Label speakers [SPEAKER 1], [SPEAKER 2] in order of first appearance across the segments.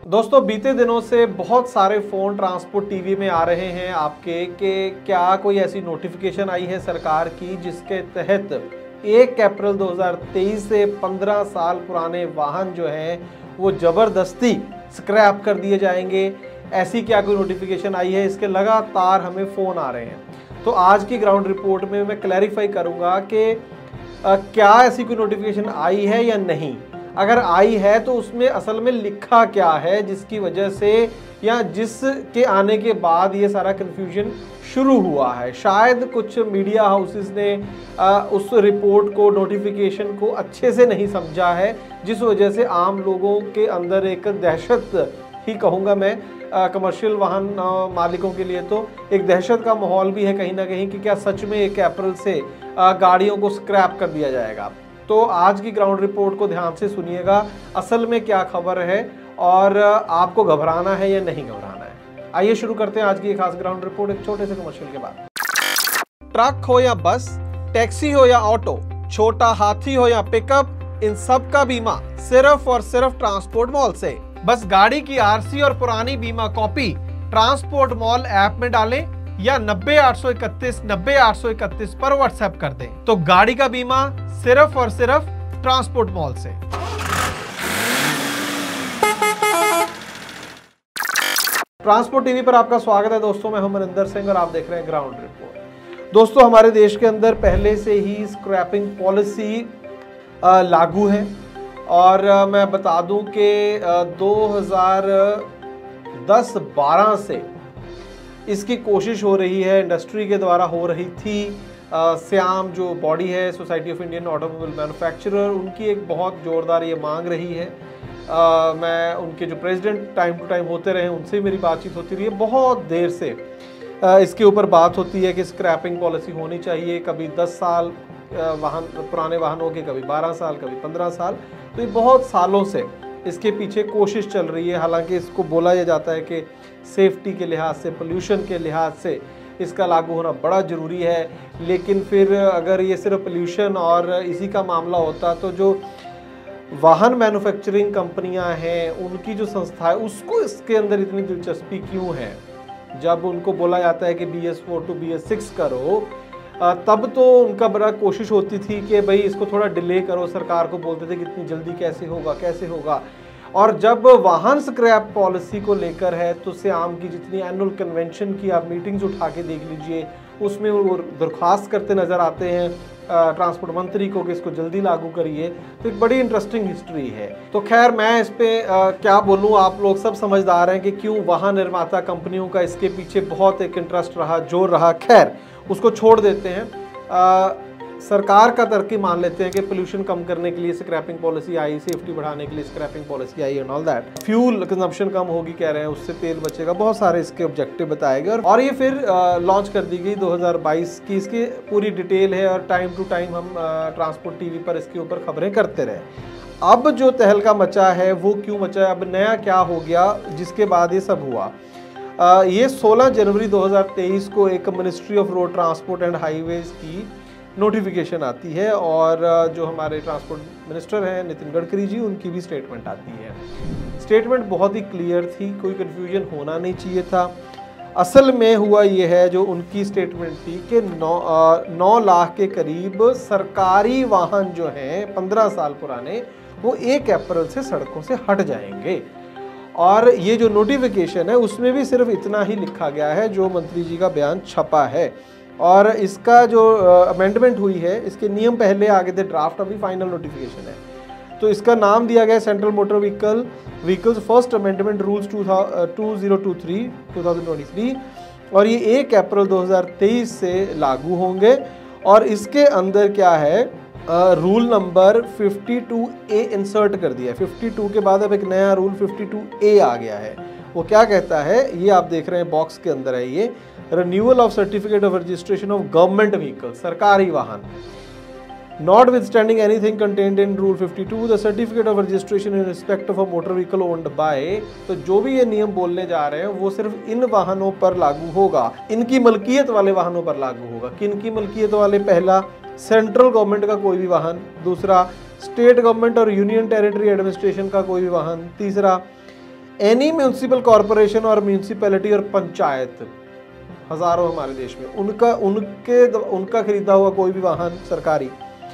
[SPEAKER 1] दोस्तों बीते दिनों से बहुत सारे फ़ोन ट्रांसपोर्ट टीवी में आ रहे हैं आपके कि क्या कोई ऐसी नोटिफिकेशन आई है सरकार की जिसके तहत 1 अप्रैल 2023 से 15 साल पुराने वाहन जो हैं वो ज़बरदस्ती स्क्रैप कर दिए जाएंगे। ऐसी क्या कोई नोटिफिकेशन आई है? इसके लगातार हमें फ़ोन आ रहे हैं। तो आज की ग्राउंड रिपोर्ट में मैं क्लैरिफाई करूँगा कि क्या ऐसी कोई नोटिफिकेशन आई है या नहीं। अगर आई है तो उसमें असल में लिखा क्या है जिसकी वजह से या जिसके आने के बाद ये सारा कन्फ्यूजन शुरू हुआ है। शायद कुछ मीडिया हाउसेस ने उस रिपोर्ट को, नोटिफिकेशन को अच्छे से नहीं समझा है, जिस वजह से आम लोगों के अंदर एक दहशत ही कहूँगा मैं, कमर्शियल वाहन मालिकों के लिए तो एक दहशत का माहौल भी है कहीं ना कहीं कि क्या सच में 1 अप्रैल से गाड़ियों को स्क्रैप कर दिया जाएगा। तो आज की ग्राउंड रिपोर्ट को ध्यान से सुनिएगा, असल में क्या खबर है और आपको घबराना है या नहीं घबराना है। आइए शुरू करते हैं आज की खास ग्राउंड रिपोर्ट एक छोटे से कमर्शियल के बाद। ट्रक हो या बस, टैक्सी हो या ऑटो, छोटा हाथी हो या पिकअप, इन सब का बीमा सिर्फ और सिर्फ ट्रांसपोर्ट मॉल से। बस गाड़ी की आरसी और पुरानी बीमा कॉपी ट्रांसपोर्ट मॉल ऐप में डालें या 90-831-90-831 पर व्हाट्सएप कर दें तो गाड़ी का बीमा सिर्फ और सिर्फ ट्रांसपोर्ट मॉल से। ट्रांसपोर्ट टीवी पर आपका स्वागत है दोस्तों, मैं हूं मनिंदर सिंह और आप देख रहे हैं ग्राउंड रिपोर्ट। दोस्तों हमारे देश के अंदर पहले से ही स्क्रैपिंग पॉलिसी लागू है और मैं बता दूं कि 2010-12 से इसकी कोशिश हो रही है, इंडस्ट्री के द्वारा हो रही थी। श्याम जो बॉडी है, society of Indian automobile manufacturer, उनकी एक बहुत ज़ोरदार ये मांग रही है। मैं उनके जो प्रेसिडेंट टाइम टू टाइम होते रहे उनसे मेरी बातचीत होती रही है। बहुत देर से इसके ऊपर बात होती है कि स्क्रैपिंग पॉलिसी होनी चाहिए। कभी 10 साल पुराने वाहनों के, कभी 12 साल, कभी 15 साल। तो ये बहुत सालों से इसके पीछे कोशिश चल रही है। हालांकि इसको बोला यह जाता है कि सेफ्टी के लिहाज से, पोल्यूशन के लिहाज से इसका लागू होना बड़ा ज़रूरी है। लेकिन फिर अगर ये सिर्फ पोल्यूशन और इसी का मामला होता तो जो वाहन मैन्युफैक्चरिंग कंपनियां हैं, उनकी जो संस्था है, उसको इसके अंदर इतनी दिलचस्पी क्यों है? जब उनको बोला जाता है कि BS4 to BS6 करो, तब तो उनका बड़ा कोशिश होती थी कि भाई इसको थोड़ा डिले करो। सरकार को बोलते थे कि इतनी जल्दी कैसे होगा। और जब वाहन स्क्रैप पॉलिसी को लेकर है तो श्याम की जितनी एनुअल कन्वेंशन की आप मीटिंग्स उठा के देख लीजिए, उसमें वो दरख्वास्त करते नज़र आते हैं ट्रांसपोर्ट मंत्री को कि इसको जल्दी लागू करिए। तो एक बड़ी इंटरेस्टिंग हिस्ट्री है। तो खैर मैं इस पे क्या बोलूँ, आप लोग सब समझदार हैं कि क्यों वाहन निर्माता कंपनियों का इसके पीछे बहुत एक इंटरेस्ट रहा, जोर रहा। खैर उसको छोड़ देते हैं। सरकार का तर्क मान लेते हैं कि पोल्यूशन कम करने के लिए स्क्रैपिंग पॉलिसी आई, सेफ्टी बढ़ाने के लिए स्क्रैपिंग पॉलिसी आई and all that. Fuel consumption कम होगी कह रहे हैं, उससे तेल बचेगा, बहुत सारे इसके ऑब्जेक्टिव बताए गए और ये फिर लॉन्च कर दी गई 2022 की। इसकी पूरी डिटेल है और टाइम टू टाइम हम ट्रांसपोर्ट टीवी पर इसके ऊपर खबरें करते रहे। अब जो तहलका मचा है वो क्यों मचा है, अब नया क्या हो गया जिसके बाद ये सब हुआ? ये 16 जनवरी 2023 को एक ministry of road transport and highways की नोटिफिकेशन आती है और जो हमारे ट्रांसपोर्ट मिनिस्टर हैं नितिन गडकरी जी, उनकी भी स्टेटमेंट आती है। स्टेटमेंट बहुत ही क्लियर थी, कोई कन्फ्यूजन होना नहीं चाहिए था। असल में हुआ ये है, जो उनकी स्टेटमेंट थी कि 9 लाख के करीब सरकारी वाहन जो हैं 15 साल पुराने, वो 1 अप्रैल से सड़कों से हट जाएंगे। और ये जो नोटिफिकेशन है उसमें भी सिर्फ इतना ही लिखा गया है जो मंत्री जी का बयान छपा है। और इसका जो अमेंडमेंट हुई है, इसके नियम पहले आ गए थे, ड्राफ्ट अभी फाइनल नोटिफिकेशन है। तो इसका नाम दिया गया central motor vehicles first amendment rules 2023 और ये 1 अप्रैल 2023 से लागू होंगे। और इसके अंदर क्या है, रूल नंबर 52A इंसर्ट कर दिया है। 52 के बाद अब एक नया रूल 52A आ गया है। वो क्या कहता है, ये आप देख रहे हैं बॉक्स के अंदर है, ये renewal of certificate of registration of government vehicle, सरकारी वाहन। Notwithstanding anything contained in Rule 52, the certificate of registration in respect of a motor vehicle owned by, तो जो भी ये नियम बोलने जा रहे हैं वो सिर्फ इन वाहनों पर लागू होगा, इनकी मलकियत वाले वाहनों पर लागू होगा। किनकी मलकियत वाले? पहला, सेंट्रल गवर्नमेंट का कोई भी वाहन। दूसरा, स्टेट गवर्नमेंट और यूनियन टेरिटरी एडमिनिस्ट्रेशन का कोई भी वाहन। तीसरा, एनी म्यूनिसिपल कॉरपोरेशन और म्यूनिसिपैलिटी और पंचायत, हजारों हमारे देश में, उनका खरीदा हुआ कोई भी वाहन सरकारी।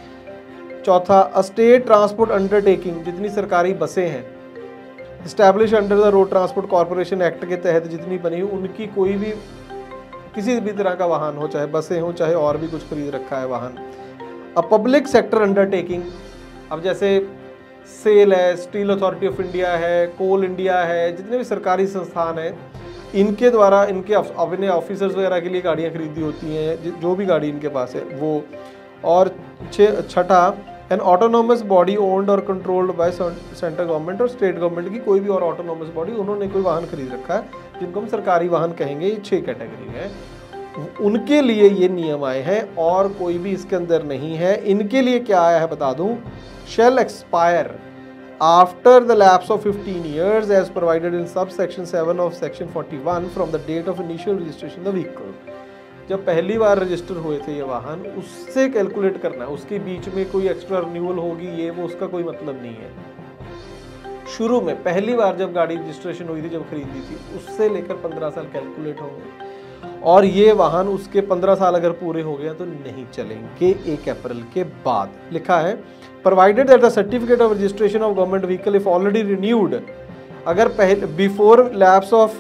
[SPEAKER 1] चौथा, स्टेट ट्रांसपोर्ट अंडरटेकिंग, जितनी सरकारी बसें हैं establish under the road transport corporation act के तहत जितनी बनी, उनकी कोई भी किसी भी तरह का वाहन हो, चाहे बसें हो चाहे और भी कुछ खरीद रखा है वाहन। अब पब्लिक सेक्टर अंडरटेकिंग, अब जैसे सेल है, स्टील अथॉरिटी ऑफ इंडिया है, कोल इंडिया है, जितने भी सरकारी संस्थान हैं इनके द्वारा इनके अपने ऑफिसर्स वगैरह के लिए गाड़ियाँ खरीदी होती हैं, जो भी गाड़ी इनके पास है वो। और छठा, एन ऑटोनोमस बॉडी ओन्ड और कंट्रोल्ड बाय सेंट्रल गवर्नमेंट और स्टेट गवर्नमेंट की कोई भी और ऑटोनोमस बॉडी, उन्होंने कोई वाहन खरीद रखा है जिनको हम सरकारी वाहन कहेंगे, ये 6 कैटेगरी है, उनके लिए ये नियम आए हैं और कोई भी इसके अंदर नहीं है। इनके लिए क्या आया है बता दूं, shall expire after the lapse of 15 years as provided in subsection 7 of section 41 from the date of initial registration the vehicle. जब पहली बार रजिस्टर हुए थे ये वाहन, उससे कैलकुलेट करना है, उसके बीच में कोई एक्स्ट्रा रिन्यूअल होगी ये वो, उसका कोई मतलब नहीं है। शुरू में पहली बार जब गाड़ी रजिस्ट्रेशन हुई थी, जब खरीदी थी, उससे लेकर 15 साल कैलकुलेट होंगे और ये वाहन उसके 15 साल अगर पूरे हो गया तो नहीं चलेंगे 1 अप्रैल के बाद। लिखा है provided that the certificate of registration of government vehicle if already renewed, अगर पहले before lapse of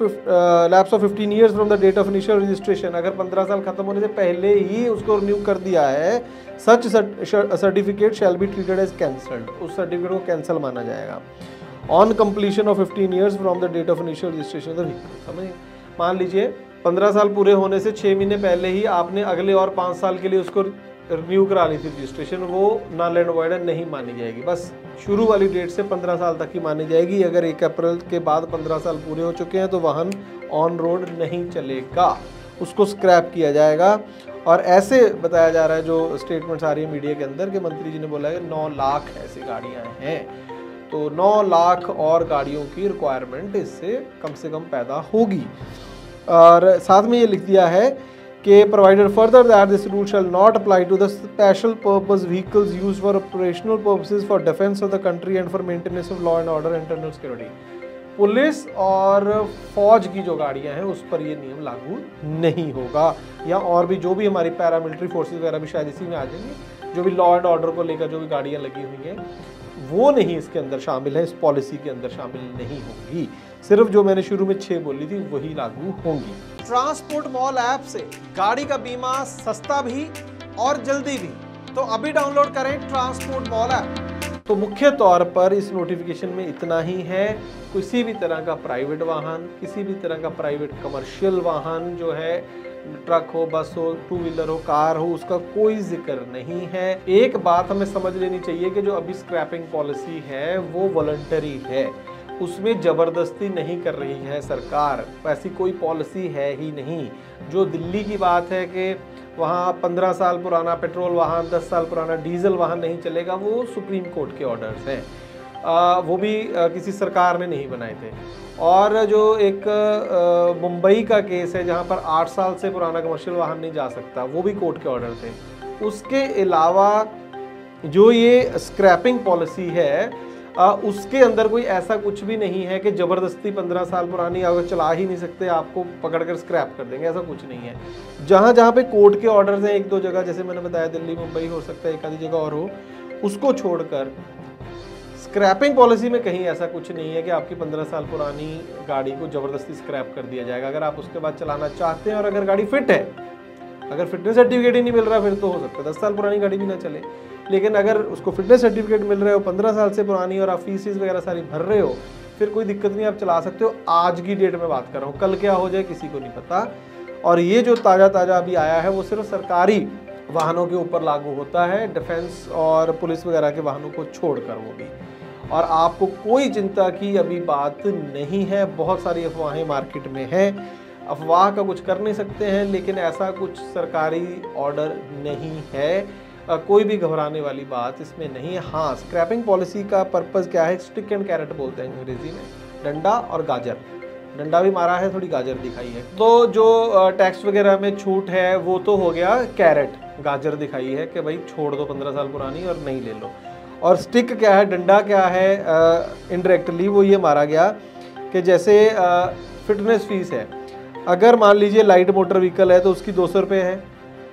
[SPEAKER 1] 15 years from the date of initial registration, अगर 15 साल खत्म होने से पहले ही उसको रिन्यू कर दिया है, such certificate shall be treated as cancelled, उस सर्टिफिकेट को कैंसिल माना जाएगा on completion of 15 years from the date of initial registration of the vehicle. समझिए, मान लीजिए 15 साल पूरे होने से 6 महीने पहले ही आपने अगले और 5 साल के लिए उसको रिन्यू करा ली थी रजिस्ट्रेशन, वो नल एंड वॉइड नहीं मानी जाएगी, बस शुरू वाली डेट से 15 साल तक ही मानी जाएगी। अगर 1 अप्रैल के बाद 15 साल पूरे हो चुके हैं तो वाहन ऑन रोड नहीं चलेगा, उसको स्क्रैप किया जाएगा। और ऐसे बताया जा रहा है, जो स्टेटमेंट्स आ रही है मीडिया के अंदर, कि मंत्री जी ने बोला है 9 लाख ऐसी गाड़ियाँ हैं, तो 9 लाख और गाड़ियों की रिक्वायरमेंट इससे कम से कम पैदा होगी। और साथ में ये लिख दिया है कि provided further that this rule shall not apply to the special purpose vehicles used for operational purposes for defence of the country and for maintenance of law and order and internal security. Police और फौज की जो गाड़ियां हैं उस पर ये नियम लागू नहीं होगा, या और भी जो भी हमारी पैरामिलिट्री फोर्सेस वगैरह भी शायद इसी में आ जाएंगे, जो भी लॉ एंड ऑर्डर को लेकर जो भी गाड़ियां लगी हुई हैं वो नहीं इसके अंदर शामिल है, इस पॉलिसी के अंदर शामिल नहीं होगी। सिर्फ जो मैंने शुरू में 6 बोली थी वही लागू होंगी। ट्रांसपोर्ट मॉल ऐप से गाड़ी का बीमा सस्ता भी और जल्दी भी, तो अभी डाउनलोड करें ट्रांसपोर्ट मॉल ऐप। तो मुख्य तौर पर इस नोटिफिकेशन में इतना ही है, किसी भी तरह का प्राइवेट वाहन, किसी भी तरह का प्राइवेट कमर्शियल वाहन जो है, ट्रक हो, बस हो, 2 व्हीलर हो, कार हो, उसका कोई जिक्र नहीं है। एक बात हमें समझ लेनी चाहिए कि जो अभी स्क्रैपिंग पॉलिसी है वो वॉलंटरी है, उसमें जबरदस्ती नहीं कर रही है सरकार, ऐसी कोई पॉलिसी है ही नहीं। जो दिल्ली की बात है कि वहाँ 15 साल पुराना पेट्रोल वाहन, 10 साल पुराना डीजल वाहन नहीं चलेगा, वो सुप्रीम कोर्ट के ऑर्डर्स हैं, वो भी किसी सरकार ने नहीं बनाए थे। और जो एक मुंबई का केस है जहाँ पर 8 साल से पुराना कमर्शियल वाहन नहीं जा सकता, वो भी कोर्ट के ऑर्डर थे। उसके अलावा जो ये स्क्रैपिंग पॉलिसी है उसके अंदर कोई ऐसा कुछ भी नहीं है कि ज़बरदस्ती 15 साल पुरानी अगर चला ही नहीं सकते आपको पकड़कर स्क्रैप कर देंगे, ऐसा कुछ नहीं है। जहाँ जहाँ पे कोर्ट के ऑर्डर्स हैं, 1-2 जगह जैसे मैंने बताया दिल्ली मुंबई हो सकता है, एक आधी जगह और हो, उसको छोड़कर स्क्रैपिंग पॉलिसी में कहीं ऐसा कुछ नहीं है कि आपकी 15 साल पुरानी गाड़ी को ज़बरदस्ती स्क्रैप कर दिया जाएगा। अगर आप उसके बाद चलाना चाहते हैं और अगर गाड़ी फिट है, अगर फिटनेस सर्टिफिकेट ही नहीं मिल रहा फिर तो हो सकता है 10 साल पुरानी गाड़ी भी ना चले, लेकिन अगर उसको फिटनेस सर्टिफिकेट मिल रहा हो 15 साल से पुरानी और आप फीस वगैरह सारी भर रहे हो, फिर कोई दिक्कत नहीं, आप चला सकते हो। आज की डेट में बात कर रहा हूँ, कल क्या हो जाए किसी को नहीं पता। और ये जो ताज़ा अभी आया है वो सिर्फ सरकारी वाहनों के ऊपर लागू होता है, डिफेंस और पुलिस वगैरह के वाहनों को छोड़कर वो भी। और आपको कोई चिंता की अभी बात नहीं है, बहुत सारी अफवाहें मार्केट में हैं, अफवाह का कुछ कर नहीं सकते हैं, लेकिन ऐसा कुछ सरकारी ऑर्डर नहीं है, कोई भी घबराने वाली बात इसमें नहीं है। हाँ, स्क्रैपिंग पॉलिसी का पर्पस क्या है, स्टिक एंड कैरेट बोलते हैं अंग्रेजी में, डंडा और गाजर, डंडा भी मारा है, थोड़ी गाजर दिखाई है। तो जो टैक्स वगैरह में छूट है वो तो हो गया, कैरेट गाजर दिखाई है कि भाई छोड़ दो 15 साल पुरानी और नहीं ले लो। और स्टिक क्या है, डंडा क्या है, इनडायरेक्टली वो ये मारा गया कि जैसे फिटनेस फीस है, अगर मान लीजिए लाइट मोटर व्हीकल है तो उसकी 200 रुपये है,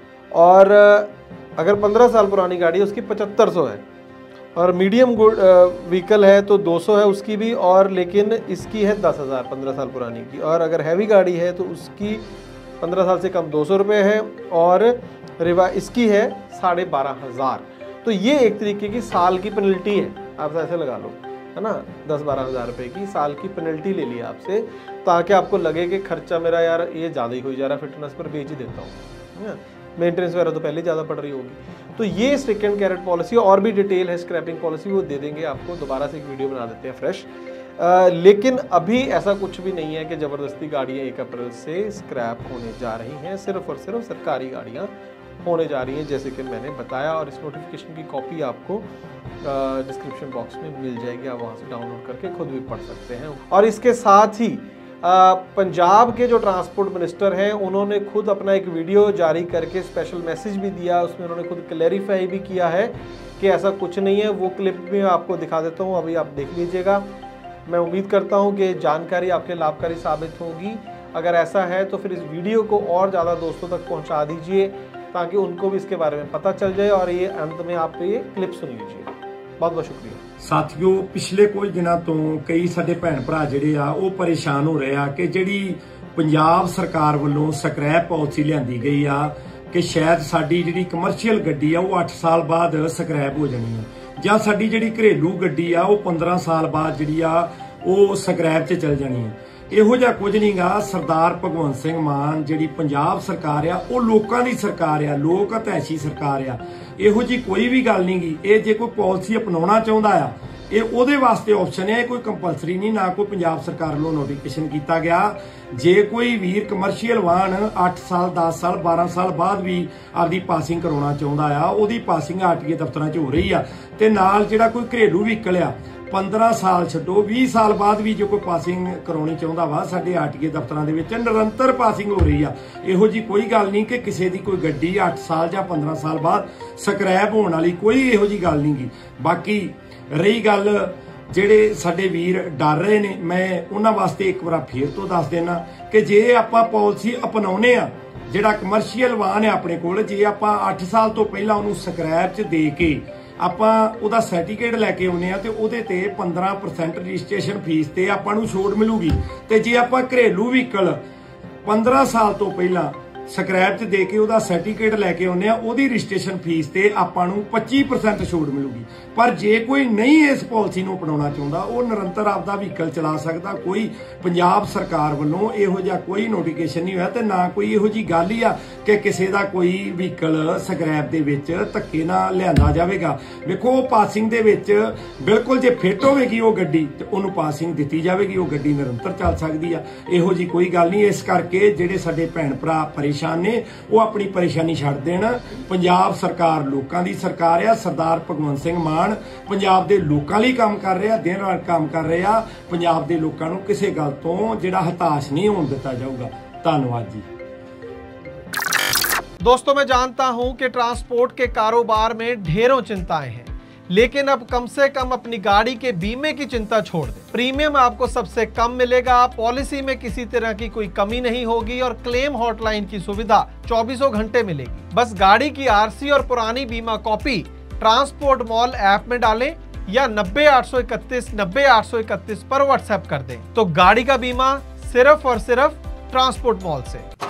[SPEAKER 1] और अगर 15 साल पुरानी गाड़ी है उसकी 7500 है, और मीडियम व्हीकल है तो 200 है उसकी भी, और लेकिन इसकी है 10,000 15 साल पुरानी की, और अगर हैवी गाड़ी है तो उसकी 15 साल से कम 200 रुपये है, और इसकी है 12,500। तो ये एक तरीके की साल की पेनल्टी है, आप ऐसे लगा लो, है ना, 10-12 हज़ार रुपये की साल की पेनल्टी ले ली आपसे, ताकि आपको लगे कि खर्चा मेरा यार ये ज़्यादा ही हो जा रहा है, फिटनेस पर बेच ही देता हूँ, मेंटेनेंस वगैरह तो पहले ज़्यादा पड़ रही होगी। तो ये स्टिक एंड कैरेट पॉलिसी, और भी डिटेल है स्क्रैपिंग पॉलिसी, वो दे देंगे आपको, दोबारा से एक वीडियो बना देते हैं फ्रेश। लेकिन अभी ऐसा कुछ भी नहीं है कि ज़बरदस्ती गाड़ियाँ 1 अप्रैल से स्क्रैप होने जा रही हैं, सिर्फ और सिर्फ सरकारी गाड़ियाँ होने जा रही हैं, जैसे कि मैंने बताया। और इस नोटिफिकेशन की कॉपी आपको डिस्क्रिप्शन बॉक्स में मिल जाएगी, आप वहाँ से डाउनलोड करके खुद भी पढ़ सकते हैं। और इसके साथ ही पंजाब के जो ट्रांसपोर्ट मिनिस्टर हैं, उन्होंने खुद अपना एक वीडियो जारी करके स्पेशल मैसेज भी दिया, उसमें उन्होंने खुद क्लैरिफाई भी किया है कि ऐसा कुछ नहीं है। वो क्लिप भी मैं आपको दिखा देता हूँ, अभी आप देख लीजिएगा। मैं उम्मीद करता हूँ कि जानकारी आपके लाभकारी साबित होगी। अगर ऐसा है तो फिर इस वीडियो को और ज़्यादा दोस्तों तक पहुँचा दीजिए, ताकि उनको भी इसके बारे में पता चल जाए। और ये अंत में आप ये क्लिप सुन लीजिए। बहुत बहुत शुक्रिया
[SPEAKER 2] साथियों। पिछले कुछ दिनों तो कई साडे भैन भरा जिहड़े आ वो परेशान हो रहे आ कि जिहड़ी पंजाब सरकार वालों स्क्रैप पॉलिसी लिआंदी गई आ कि शायद साडी जिहड़ी कमर्शियल गड्डी आ वो 8 साल बाद स्क्रैप हो जानी है, जां साडी जिहड़ी घरेलू गड्डी आ वो 15 साल बाद जिहड़ी आ वो स्क्रैप च चल जानी है। ਇਹੋ ਜਿਹਾ ਕੁਝ ਨਹੀਂਗਾ। ਸਰਦਾਰ ਭਗਵੰਤ ਸਿੰਘ ਮਾਨ ਜਿਹੜੀ ਪੰਜਾਬ ਸਰਕਾਰ ਆ ਉਹ ਲੋਕਾਂ ਦੀ ਸਰਕਾਰ ਆ, ਲੋਕ ਹਤੈਸ਼ੀ ਸਰਕਾਰ ਆ। ਇਹੋ ਜੀ ਕੋਈ ਵੀ ਗੱਲ ਨਹੀਂਗੀ। ਇਹ ਜੇ ਕੋਈ ਪਾਲਿਸੀ ਅਪਣਾਉਣਾ ਚਾਹੁੰਦਾ ਆ ਇਹ ਉਹਦੇ ਵਾਸਤੇ ਆਪਸ਼ਨ ਹੈ, ਕੋਈ ਕੰਪਲਸਰੀ ਨਹੀਂ, ਨਾ ਕੋਈ ਪੰਜਾਬ ਸਰਕਾਰ ਵੱਲੋਂ ਨੋਟੀਫਿਕੇਸ਼ਨ ਕੀਤਾ ਗਿਆ। ਜੇ ਕੋਈ ਵੀਰ ਕਮਰਸ਼ੀਅਲ ਵਾਹਨ 8 ਸਾਲ 10 ਸਾਲ 12 ਸਾਲ ਬਾਅਦ ਵੀ ਆਪਦੀ ਪਾਸਿੰਗ ਕਰਾਉਣਾ ਚਾਹੁੰਦਾ ਆ, ਉਹਦੀ ਪਾਸਿੰਗ ਆਰਟੀਏ ਦਫ਼ਤਰਾਂ 'ਚ ਹੋ ਰਹੀ ਆ। ਤੇ ਨਾਲ ਜਿਹੜਾ ਕੋਈ ਘਰੇਲੂ ਵਹੀਕਲ ਆ 15 ਸਾਲ ਛੱਡੋ 20 ਸਾਲ ਬਾਅਦ ਵੀ ਜੋ ਕੋਈ ਪਾਸਿੰਗ ਕਰਾਉਣੀ ਚਾਹੁੰਦਾ ਵਾ ਸਾਡੇ ਆਰਟੀਏ ਦਫ਼ਤਰਾਂ ਦੇ ਵਿੱਚ ਨਿਰੰਤਰ ਪਾਸਿੰਗ ਹੋ ਰਹੀ ਆ। ਇਹੋ ਜੀ ਕੋਈ ਗੱਲ ਨਹੀਂ ਕਿ ਕਿਸੇ ਦੀ ਕੋਈ ਗੱਡੀ 8 ਸਾਲ ਜਾਂ 15 ਸਾਲ ਬਾਅਦ ਸਕ੍ਰੈਪ ਹੋਣ ਵਾਲੀ ਕੋਈ ਇਹੋ ਜੀ ਗੱਲ ਨਹੀਂਗੀ। ਬਾਕੀ ਰਹੀ ਗੱਲ ਜਿਹੜੇ ਸਾਡੇ ਵੀਰ ਡਰ ਰਹੇ ਨੇ, ਮੈਂ ਉਹਨਾਂ ਵਾਸਤੇ ਇੱਕ ਵਾਰ ਫੇਰ ਤੋਂ ਦੱਸ ਦੇਣਾ ਕਿ ਜੇ ਆਪਾਂ ਪਾਲਿਸੀ ਅਪਣਾਉਨੇ ਆ, ਜਿਹੜਾ ਕਮਰਸ਼ੀਅਲ ਵਾਹਨ ਹੈ ਆਪਣੇ ਕੋਲ, ਜੇ ਆਪਾਂ 8 ਸਾਲ ਤੋਂ ਪਹਿਲਾਂ ਉਹਨੂੰ ਸਕ੍ਰੈਪ 'ਚ ਦੇ ਕੇ ਆਪਾਂ ਉਹਦਾ ਸਰਟੀਫਿਕੇਟ ਲੈ ਕੇ ਆਉਨੇ ਆ ਤੇ ਉਹਦੇ ਤੇ 15% ਰਜਿਸਟ੍ਰੇਸ਼ਨ ਫੀਸ ਤੇ ਆਪਾਂ ਨੂੰ ਛੋਟ ਮਿਲੂਗੀ। ਤੇ ਜੇ ਆਪਾਂ ਘਰੇਲੂ ਵਹੀਕਲ 15 ਸਾਲ ਤੋਂ ਪਹਿਲਾਂ ਸਕ੍ਰੈਪ 'ਚ ਦੇ ਕੇ ਉਹਦਾ ਸਰਟੀਫਿਕੇਟ ਲੈ ਕੇ ਆਉਨੇ ਆ, ਉਹਦੀ ਰਜਿਸਟ੍ਰੇਸ਼ਨ ਫੀਸ ਤੇ ਆਪਾਂ ਨੂੰ 25% ਛੋਟ ਮਿਲੂਗੀ। ਪਰ ਜੇ ਕੋਈ ਨਹੀਂ ਇਸ ਪਾਲਿਸੀ ਨੂੰ ਅਪਣਾਉਣਾ ਚਾਹੁੰਦਾ ਉਹ ਨਿਰੰਤਰ ਆਪਦਾ ਵਹੀਕਲ ਚਲਾ ਸਕਦਾ। ਕੋਈ ਪੰਜਾਬ ਸਰਕਾਰ ਵੱਲੋਂ ਇਹੋ ਜਿਹਾ ਕੋਈ ਨੋਟੀਫਿਕੇਸ਼ਨ ਨਹੀਂ ਹੋਇਆ ਤੇ ਨਾ ਕੋਈ ਇਹੋ ਜੀ ਗੱਲ ਹੀ ਆ ਕਿ ਕਿਸੇ ਦਾ ਕੋਈ ਵਹੀਕਲ ਸਕ੍ਰੈਪ ਦੇ ਵਿੱਚ ਧੱਕੇ ਨਾਲ ਲਿਆਂਦਾ ਜਾਵੇਗਾ। ਵੇਖੋ ਉਹ ਪਾਸਿੰਗ ਦੇ ਵਿੱਚ ਬਿਲਕੁਲ ਜੇ ਫਿੱਟ ਹੋਵੇਗੀ ਉਹ ਗੱਡੀ ਤੇ ਉਹਨੂੰ ਪਾਸਿੰਗ ਦਿੱਤੀ ਜਾਵੇਗੀ, ਉਹ ਗੱਡੀ ਨਿਰੰਤਰ ਚੱਲ ਸਕਦੀ ਆ। ਇਹੋ ਜੀ ਕੋਈ ਗੱਲ ਨਹੀਂ। ਇਸ ਕਰਕੇ ਜਿਹੜੇ ਸਾਡੇ ਭੈਣ ਭਰਾ ਪਰੇਸ਼ਾਨ ਨੇ ਉਹ ਆਪਣੀ ਪਰੇਸ਼ਾਨੀ ਛੱਡ ਦੇਣ। ਪੰਜਾਬ ਸਰਕਾਰ ਲੋਕਾਂ ਦੀ ਸਰਕਾਰ ਆ। ਸਰਦਾਰ ਭਗਵੰਤ ਸਿੰਘ ਮਾਨ ਪੰਜਾਬ ਦੇ ਲੋਕਾਂ ਲਈ ਕੰਮ ਕਰ ਰਿਹਾ, ਦਿਨ ਰਾਤ ਕੰਮ ਕਰ ਰਿਹਾ। ਪੰਜਾਬ ਦੇ ਲੋਕਾਂ ਨੂੰ ਕਿਸੇ ਗੱਲ ਤੋਂ ਜਿਹੜਾ ਹਤਾਸ਼ नहीं होने दिता जाऊगा। धन्यवाद जी।
[SPEAKER 1] दोस्तों मैं जानता हूं कि ट्रांसपोर्ट के कारोबार में ढेरों चिंताएं हैं, लेकिन अब कम से कम अपनी गाड़ी के बीमे की चिंता छोड़ दें। प्रीमियम आपको सबसे कम मिलेगा, पॉलिसी में किसी तरह की कोई कमी नहीं होगी और क्लेम हॉटलाइन की सुविधा 24 घंटे मिलेगी। बस गाड़ी की आरसी और पुरानी बीमा कॉपी ट्रांसपोर्ट मॉल ऐप में डालें या 90-831-90-831 पर व्हाट्सएप कर दें, तो गाड़ी का बीमा सिर्फ और सिर्फ ट्रांसपोर्ट मॉल से।